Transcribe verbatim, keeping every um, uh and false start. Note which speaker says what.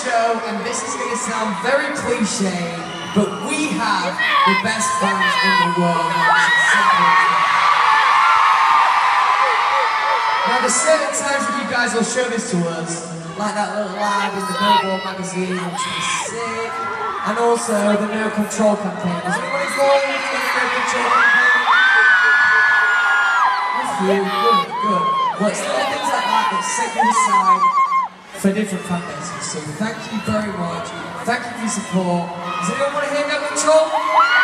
Speaker 1: show, and this is going to sound very cliche, but we have the best fans in the world. Now, there's certain times that you guys will show this to us, like that little ad in the Billboard magazine, which is sick, and also the No Control campaign. Is anyone involved in the No Control campaign? That's you. Good, good. Well, it's little things like that that set you aside for different fan bases. So thank you very much. Thank you for your support. Does anyone want to hear No Control?